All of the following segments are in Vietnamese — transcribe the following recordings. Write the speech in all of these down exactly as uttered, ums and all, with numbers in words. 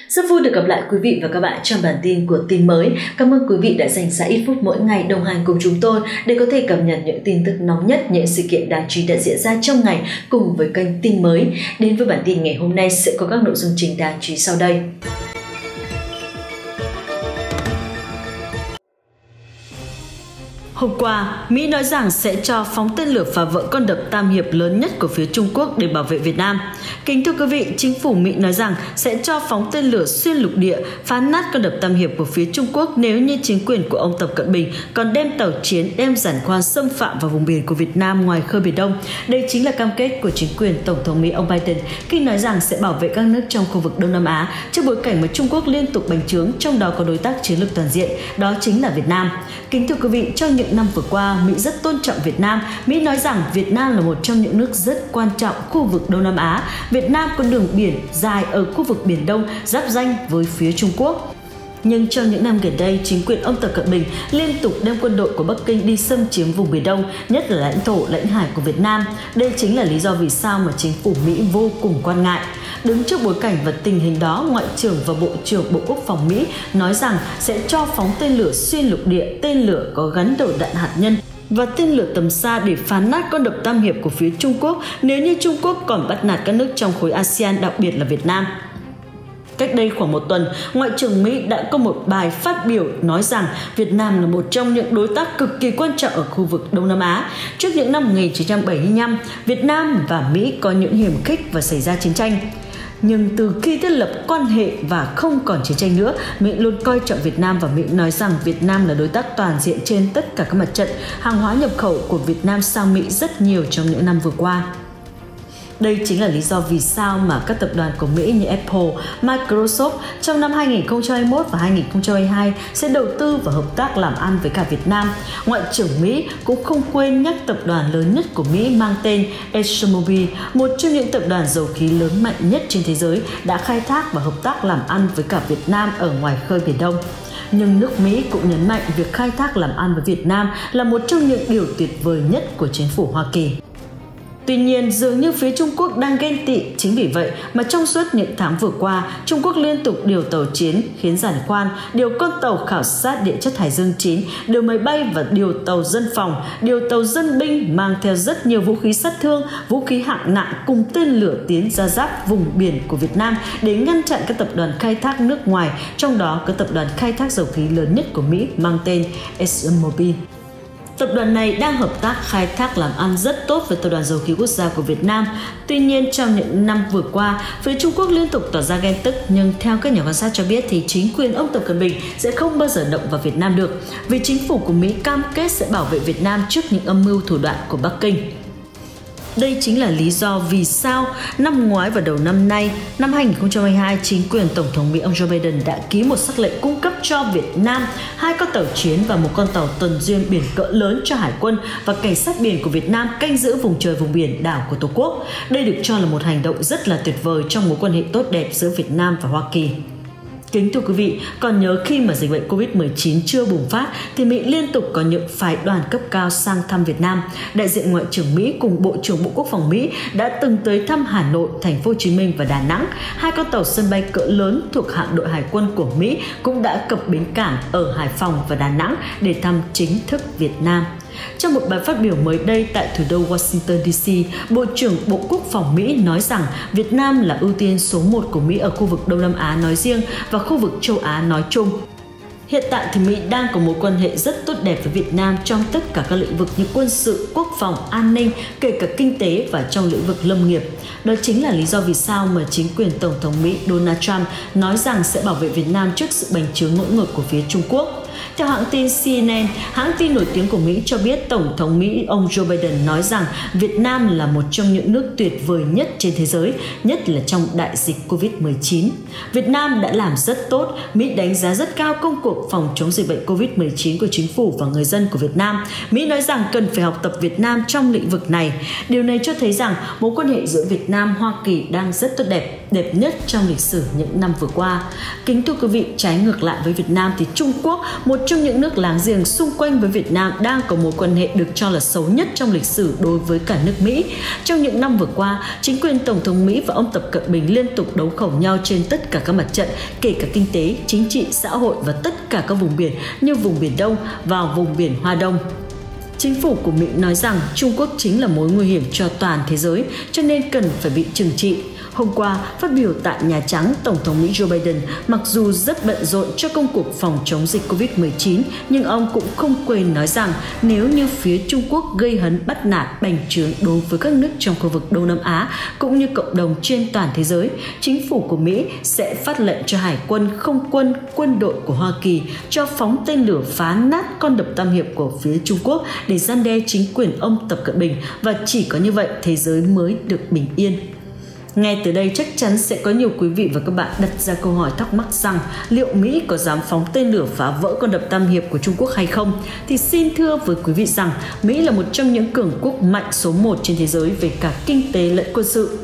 Rất vui được gặp lại quý vị và các bạn trong bản tin của Tin Mới. Cảm ơn quý vị đã dành ra ít phút mỗi ngày đồng hành cùng chúng tôi để có thể cập nhật những tin tức nóng nhất, những sự kiện đáng chú ý đã diễn ra trong ngày cùng với kênh Tin Mới. Đến với bản tin ngày hôm nay sẽ có các nội dung chính đáng chú ý sau đây. Hôm qua, Mỹ nói rằng sẽ cho phóng tên lửa phá vỡ con đập Tam Hiệp lớn nhất của phía Trung Quốc để bảo vệ Việt Nam. Kính thưa quý vị, chính phủ Mỹ nói rằng sẽ cho phóng tên lửa xuyên lục địa phá nát con đập Tam Hiệp của phía Trung Quốc nếu như chính quyền của ông Tập Cận Bình còn đem tàu chiến, đem giàn khoan xâm phạm vào vùng biển của Việt Nam ngoài khơi Biển Đông. Đây chính là cam kết của chính quyền Tổng thống Mỹ ông Biden khi nói rằng sẽ bảo vệ các nước trong khu vực Đông Nam Á trước bối cảnh mà Trung Quốc liên tục bành trướng, trong đó có đối tác chiến lược toàn diện, đó chính là Việt Nam. Kính thưa quý vị, trong những năm vừa qua, Mỹ rất tôn trọng Việt Nam. Mỹ nói rằng Việt Nam là một trong những nước rất quan trọng khu vực Đông Nam Á. Việt Nam có đường biển dài ở khu vực Biển Đông giáp ranh với phía Trung Quốc. Nhưng trong những năm gần đây, chính quyền ông Tập Cận Bình liên tục đem quân đội của Bắc Kinh đi xâm chiếm vùng Biển Đông, nhất là lãnh thổ lãnh hải của Việt Nam. Đây chính là lý do vì sao mà chính phủ Mỹ vô cùng quan ngại. Đứng trước bối cảnh và tình hình đó, Ngoại trưởng và Bộ trưởng Bộ Quốc phòng Mỹ nói rằng sẽ cho phóng tên lửa xuyên lục địa, tên lửa có gắn đầu đạn hạt nhân và tên lửa tầm xa để phá nát con đập Tam Hiệp của phía Trung Quốc nếu như Trung Quốc còn bắt nạt các nước trong khối a sê an, đặc biệt là Việt Nam. Cách đây khoảng một tuần, Ngoại trưởng Mỹ đã có một bài phát biểu nói rằng Việt Nam là một trong những đối tác cực kỳ quan trọng ở khu vực Đông Nam Á. Trước những năm một nghìn chín trăm bảy mươi lăm, Việt Nam và Mỹ có những hiềm khích và xảy ra chiến tranh. Nhưng từ khi thiết lập quan hệ và không còn chiến tranh nữa, Mỹ luôn coi trọng Việt Nam và Mỹ nói rằng Việt Nam là đối tác toàn diện trên tất cả các mặt trận. Hàng hóa nhập khẩu của Việt Nam sang Mỹ rất nhiều trong những năm vừa qua. Đây chính là lý do vì sao mà các tập đoàn của Mỹ như Apple, Microsoft trong năm hai nghìn không trăm hai mươi mốt và hai nghìn không trăm hai mươi hai sẽ đầu tư và hợp tác làm ăn với cả Việt Nam. Ngoại trưởng Mỹ cũng không quên nhắc tập đoàn lớn nhất của Mỹ mang tên ExxonMobil, một trong những tập đoàn dầu khí lớn mạnh nhất trên thế giới, đã khai thác và hợp tác làm ăn với cả Việt Nam ở ngoài khơi Biển Đông. Nhưng nước Mỹ cũng nhấn mạnh việc khai thác làm ăn với Việt Nam là một trong những điều tuyệt vời nhất của chính phủ Hoa Kỳ. Tuy nhiên, dường như phía Trung Quốc đang ghen tị, chính vì vậy mà trong suốt những tháng vừa qua, Trung Quốc liên tục điều tàu chiến, khiến giàn khoan, điều con tàu khảo sát địa chất Hải Dương chín, điều máy bay và điều tàu dân phòng, điều tàu dân binh mang theo rất nhiều vũ khí sát thương, vũ khí hạng nặng cùng tên lửa tiến ra giáp vùng biển của Việt Nam để ngăn chặn các tập đoàn khai thác nước ngoài, trong đó có tập đoàn khai thác dầu khí lớn nhất của Mỹ mang tên ExxonMobil. Tập đoàn này đang hợp tác khai thác làm ăn rất tốt với Tập đoàn Dầu khí Quốc gia của Việt Nam. Tuy nhiên, trong những năm vừa qua, phía Trung Quốc liên tục tỏ ra ghen tức, nhưng theo các nhà quan sát cho biết thì chính quyền ông Tập Cận Bình sẽ không bao giờ động vào Việt Nam được, vì chính phủ của Mỹ cam kết sẽ bảo vệ Việt Nam trước những âm mưu thủ đoạn của Bắc Kinh. Đây chính là lý do vì sao năm ngoái và đầu năm nay, năm hai nghìn không trăm hai mươi hai, chính quyền Tổng thống Mỹ ông Joe Biden đã ký một sắc lệnh cung cấp cho Việt Nam hai con tàu chiến và một con tàu tuần duyên biển cỡ lớn cho Hải quân và Cảnh sát biển của Việt Nam canh giữ vùng trời vùng biển đảo của Tổ quốc. Đây được cho là một hành động rất là tuyệt vời trong mối quan hệ tốt đẹp giữa Việt Nam và Hoa Kỳ. Kính thưa quý vị, còn nhớ khi mà dịch bệnh Covid mười chín chưa bùng phát thì Mỹ liên tục có những phái đoàn cấp cao sang thăm Việt Nam. Đại diện Ngoại trưởng Mỹ cùng Bộ trưởng Bộ Quốc phòng Mỹ đã từng tới thăm Hà Nội, Thành phố Hồ Chí Minh và Đà Nẵng. Hai con tàu sân bay cỡ lớn thuộc hạm đội Hải quân của Mỹ cũng đã cập bến cảng ở Hải Phòng và Đà Nẵng để thăm chính thức Việt Nam. Trong một bài phát biểu mới đây tại thủ đô Washington đê xê, Bộ trưởng Bộ Quốc phòng Mỹ nói rằng Việt Nam là ưu tiên số một của Mỹ ở khu vực Đông Nam Á nói riêng và khu vực châu Á nói chung. Hiện tại thì Mỹ đang có mối quan hệ rất tốt đẹp với Việt Nam trong tất cả các lĩnh vực như quân sự, quốc phòng, an ninh, kể cả kinh tế và trong lĩnh vực lâm nghiệp. Đó chính là lý do vì sao mà chính quyền Tổng thống Mỹ Donald Trump nói rằng sẽ bảo vệ Việt Nam trước sự bành trướng ngỗ ngược của phía Trung Quốc. Theo hãng tin xê en en, hãng tin nổi tiếng của Mỹ cho biết Tổng thống Mỹ ông Joe Biden nói rằng Việt Nam là một trong những nước tuyệt vời nhất trên thế giới, nhất là trong đại dịch Covid mười chín. Việt Nam đã làm rất tốt, Mỹ đánh giá rất cao công cuộc phòng chống dịch bệnh Covid mười chín của chính phủ và người dân của Việt Nam. Mỹ nói rằng cần phải học tập Việt Nam trong lĩnh vực này. Điều này cho thấy rằng mối quan hệ giữa Việt Nam, Hoa Kỳ đang rất tốt đẹp. đẹp nhất trong lịch sử những năm vừa qua. Kính thưa quý vị, trái ngược lại với Việt Nam thì Trung Quốc, một trong những nước láng giềng xung quanh với Việt Nam, đang có mối quan hệ được cho là xấu nhất trong lịch sử đối với cả nước Mỹ. Trong những năm vừa qua, chính quyền Tổng thống Mỹ và ông Tập Cận Bình liên tục đấu khẩu nhau trên tất cả các mặt trận, kể cả kinh tế, chính trị, xã hội và tất cả các vùng biển như vùng Biển Đông và vùng biển Hoa Đông. Chính phủ của Mỹ nói rằng Trung Quốc chính là mối nguy hiểm cho toàn thế giới, cho nên cần phải bị trừng trị. Hôm qua, phát biểu tại Nhà Trắng, Tổng thống Mỹ Joe Biden mặc dù rất bận rộn cho công cuộc phòng chống dịch Covid mười chín, nhưng ông cũng không quên nói rằng nếu như phía Trung Quốc gây hấn bắt nạt bành trướng đối với các nước trong khu vực Đông Nam Á cũng như cộng đồng trên toàn thế giới, chính phủ của Mỹ sẽ phát lệnh cho Hải quân, Không quân, quân đội của Hoa Kỳ cho phóng tên lửa phá nát con đập Tam Hiệp của phía Trung Quốc để răn đe chính quyền ông Tập Cận Bình, và chỉ có như vậy thế giới mới được bình yên. Ngay từ đây chắc chắn sẽ có nhiều quý vị và các bạn đặt ra câu hỏi thắc mắc rằng liệu Mỹ có dám phóng tên lửa phá vỡ con đập Tam Hiệp của Trung Quốc hay không? Thì xin thưa với quý vị rằng Mỹ là một trong những cường quốc mạnh số một trên thế giới về cả kinh tế lẫn quân sự.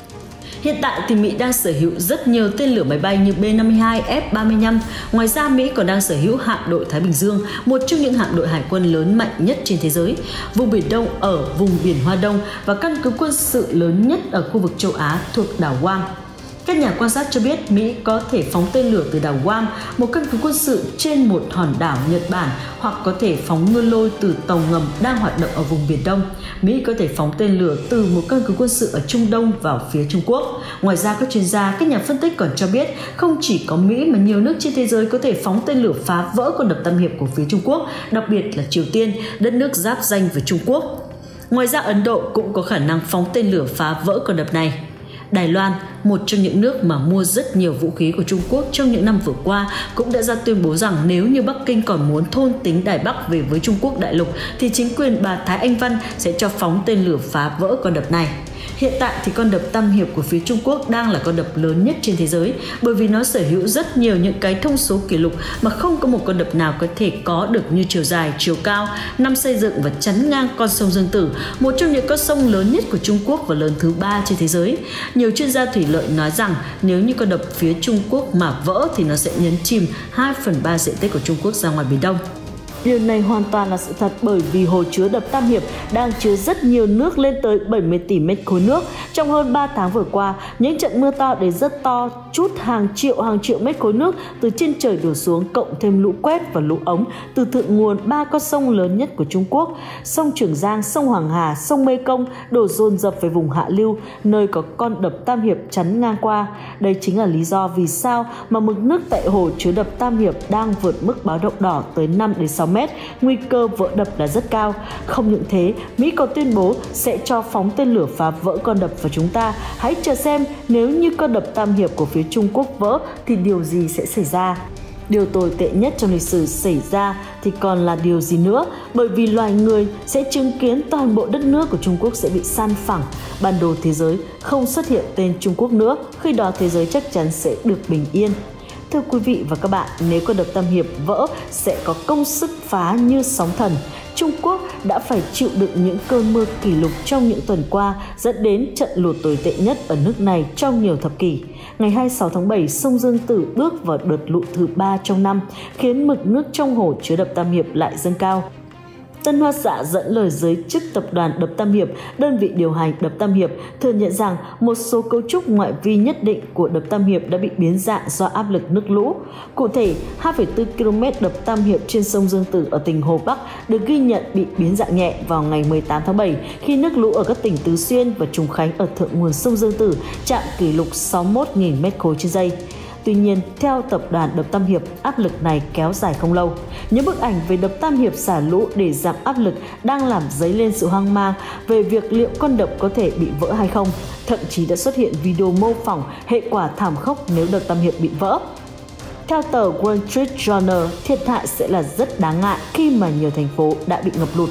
Hiện tại thì Mỹ đang sở hữu rất nhiều tên lửa máy bay như B năm mươi hai, F ba mươi lăm. Ngoài ra, Mỹ còn đang sở hữu hạm đội Thái Bình Dương, một trong những hạm đội hải quân lớn mạnh nhất trên thế giới, vùng Biển Đông ở vùng biển Hoa Đông và căn cứ quân sự lớn nhất ở khu vực châu Á thuộc đảo Guam. Các nhà quan sát cho biết Mỹ có thể phóng tên lửa từ đảo Guam, một căn cứ quân sự trên một hòn đảo Nhật Bản, hoặc có thể phóng ngư lôi từ tàu ngầm đang hoạt động ở vùng Biển Đông. Mỹ có thể phóng tên lửa từ một căn cứ quân sự ở Trung Đông vào phía Trung Quốc. Ngoài ra, các chuyên gia, các nhà phân tích còn cho biết không chỉ có Mỹ mà nhiều nước trên thế giới có thể phóng tên lửa phá vỡ con đập Tam Hiệp của phía Trung Quốc, đặc biệt là Triều Tiên, đất nước giáp ranh với Trung Quốc. Ngoài ra, Ấn Độ cũng có khả năng phóng tên lửa phá vỡ con đập này. Đài Loan, một trong những nước mà mua rất nhiều vũ khí của Trung Quốc trong những năm vừa qua, cũng đã ra tuyên bố rằng nếu như Bắc Kinh còn muốn thôn tính Đài Bắc về với Trung Quốc đại lục thì chính quyền bà Thái Anh Văn sẽ cho phóng tên lửa phá vỡ con đập này. Hiện tại thì con đập Tam Hiệp của phía Trung Quốc đang là con đập lớn nhất trên thế giới, bởi vì nó sở hữu rất nhiều những cái thông số kỷ lục mà không có một con đập nào có thể có được, như chiều dài, chiều cao, năm xây dựng và chắn ngang con sông Dương Tử, một trong những con sông lớn nhất của Trung Quốc và lớn thứ ba trên thế giới. Nhiều chuyên gia thủy lợi nói rằng nếu như con đập phía Trung Quốc mà vỡ thì nó sẽ nhấn chìm hai phần ba diện tích của Trung Quốc ra ngoài Biển Đông. Điều này hoàn toàn là sự thật, bởi vì hồ chứa đập Tam Hiệp đang chứa rất nhiều nước, lên tới bảy mươi tỷ mét khối nước. Trong hơn ba tháng vừa qua, những trận mưa to đến rất to trút hàng triệu hàng triệu mét khối nước từ trên trời đổ xuống, cộng thêm lũ quét và lũ ống từ thượng nguồn ba con sông lớn nhất của Trung Quốc, sông Trường Giang, sông Hoàng Hà, sông Mê Công, đổ dồn dập về vùng hạ lưu, nơi có con đập Tam Hiệp chắn ngang qua. Đây chính là lý do vì sao mà mực nước tại hồ chứa đập Tam Hiệp đang vượt mức báo động đỏ tới năm đến sáu mét, nguy cơ vỡ đập là rất cao. Không những thế, Mỹ còn tuyên bố sẽ cho phóng tên lửa phá vỡ con đập và chúng ta hãy chờ xem nếu như con đập Tam Hiệp của phía Trung Quốc vỡ thì điều gì sẽ xảy ra. Điều tồi tệ nhất trong lịch sử xảy ra thì còn là điều gì nữa, bởi vì loài người sẽ chứng kiến toàn bộ đất nước của Trung Quốc sẽ bị san phẳng, bản đồ thế giới không xuất hiện tên Trung Quốc nữa, khi đó thế giới chắc chắn sẽ được bình yên. Thưa quý vị và các bạn, nếu con đập Tam Hiệp vỡ sẽ có công sức phá như sóng thần. Trung Quốc đã phải chịu đựng những cơn mưa kỷ lục trong những tuần qua, dẫn đến trận lụt tồi tệ nhất ở nước này trong nhiều thập kỷ. Ngày hai mươi sáu tháng bảy, sông Dương Tử bước vào đợt lụt thứ ba trong năm, khiến mực nước trong hồ chứa đập Tam Hiệp lại dâng cao. Tân Hoa Xã dẫn lời giới chức tập đoàn đập Tam Hiệp, đơn vị điều hành đập Tam Hiệp, thừa nhận rằng một số cấu trúc ngoại vi nhất định của đập Tam Hiệp đã bị biến dạng do áp lực nước lũ. Cụ thể, hai phẩy bốn ki lô mét đập Tam Hiệp trên sông Dương Tử ở tỉnh Hồ Bắc được ghi nhận bị biến dạng nhẹ vào ngày mười tám tháng bảy, khi nước lũ ở các tỉnh Tứ Xuyên và Trùng Khánh ở thượng nguồn sông Dương Tử chạm kỷ lục sáu mươi mốt nghìn mét khối trên giây. Tuy nhiên, theo tập đoàn đập Tam Hiệp, áp lực này kéo dài không lâu. Những bức ảnh về đập Tam Hiệp xả lũ để giảm áp lực đang làm dấy lên sự hoang mang về việc liệu con đập có thể bị vỡ hay không. Thậm chí đã xuất hiện video mô phỏng hệ quả thảm khốc nếu đập Tam Hiệp bị vỡ. Theo tờ Wall Street Journal, thiệt hại sẽ là rất đáng ngại khi mà nhiều thành phố đã bị ngập lụt.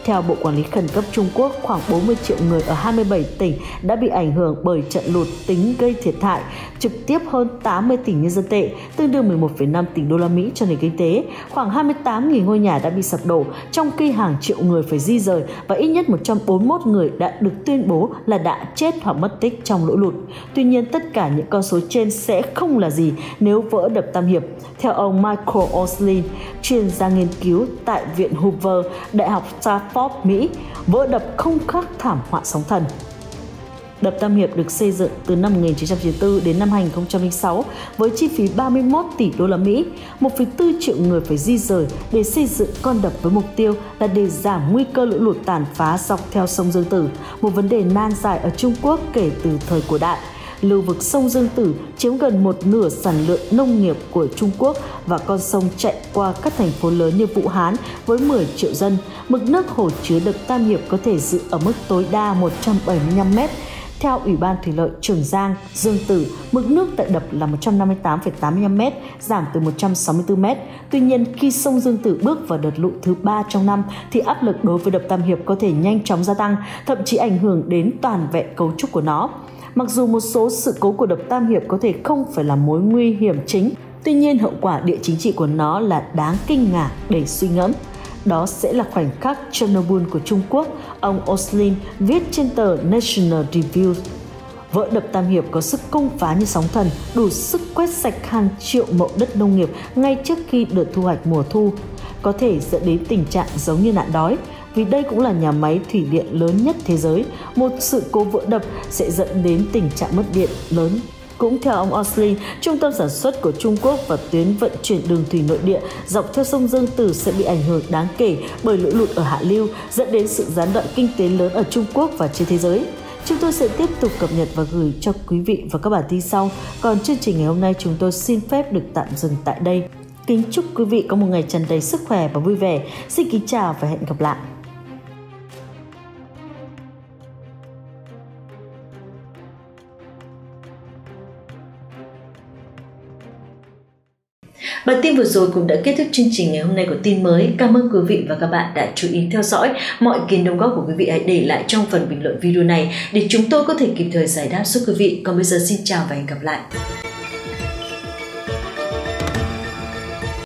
Theo Bộ Quản lý Khẩn cấp Trung Quốc, khoảng bốn mươi triệu người ở hai mươi bảy tỉnh đã bị ảnh hưởng bởi trận lụt, tính gây thiệt hại trực tiếp hơn tám mươi tỷ nhân dân tệ, tương đương mười một phẩy năm tỷ đô la Mỹ cho nền kinh tế. Khoảng hai mươi tám nghìn ngôi nhà đã bị sập đổ, trong khi hàng triệu người phải di rời và ít nhất một trăm bốn mươi mốt người đã được tuyên bố là đã chết hoặc mất tích trong lũ lụt. Tuy nhiên, tất cả những con số trên sẽ không là gì nếu vỡ đập Tam Hiệp. Theo ông Michael Oslin, chuyên gia nghiên cứu tại Viện Hoover, Đại học Stanford, Mỹ, vỡ đập không khác thảm họa sóng thần. Đập Tam Hiệp được xây dựng từ năm một nghìn chín trăm chín mươi tư đến năm hai nghìn không trăm lẻ sáu với chi phí ba mươi mốt tỷ đô la Mỹ. một phẩy bốn triệu người phải di rời để xây dựng con đập với mục tiêu là để giảm nguy cơ lũ lụt tàn phá dọc theo sông Dương Tử, một vấn đề nan giải ở Trung Quốc kể từ thời cổ đại. Lưu vực sông Dương Tử chiếm gần một nửa sản lượng nông nghiệp của Trung Quốc và con sông chạy qua các thành phố lớn như Vũ Hán với mười triệu dân. Mực nước hồ chứa đập Tam Hiệp có thể giữ ở mức tối đa một trăm bảy mươi lăm mét. Theo Ủy ban Thủy lợi Trường Giang, Dương Tử, mực nước tại đập là một trăm năm mươi tám phẩy tám mươi lăm mét, giảm từ một trăm sáu mươi tư mét. Tuy nhiên, khi sông Dương Tử bước vào đợt lũ thứ ba trong năm, thì áp lực đối với đập Tam Hiệp có thể nhanh chóng gia tăng, thậm chí ảnh hưởng đến toàn vẹn cấu trúc của nó. Mặc dù một số sự cố của đập Tam Hiệp có thể không phải là mối nguy hiểm chính, tuy nhiên hậu quả địa chính trị của nó là đáng kinh ngạc để suy ngẫm. Đó sẽ là khoảnh khắc Chernobyl của Trung Quốc, ông Oslin viết trên tờ National Review. Vỡ đập Tam Hiệp có sức công phá như sóng thần, đủ sức quét sạch hàng triệu mẫu đất nông nghiệp ngay trước khi đợt thu hoạch mùa thu, có thể dẫn đến tình trạng giống như nạn đói. Vì đây cũng là nhà máy thủy điện lớn nhất thế giới, một sự cố vỡ đập sẽ dẫn đến tình trạng mất điện lớn. Cũng theo ông Oslin, trung tâm sản xuất của Trung Quốc và tuyến vận chuyển đường thủy nội địa dọc theo sông Dương Tử sẽ bị ảnh hưởng đáng kể bởi lũ lụt ở hạ lưu, dẫn đến sự gián đoạn kinh tế lớn ở Trung Quốc và trên thế giới. Chúng tôi sẽ tiếp tục cập nhật và gửi cho quý vị vào các bản tin sau. Còn chương trình ngày hôm nay chúng tôi xin phép được tạm dừng tại đây. Kính chúc quý vị có một ngày tràn đầy sức khỏe và vui vẻ. Xin kính chào và hẹn gặp lại. Bản tin vừa rồi cũng đã kết thúc chương trình ngày hôm nay của tin mới. Cảm ơn quý vị và các bạn đã chú ý theo dõi. Mọi ý kiến đóng góp của quý vị hãy để lại trong phần bình luận video này để chúng tôi có thể kịp thời giải đáp giúp quý vị. Còn bây giờ xin chào và hẹn gặp lại.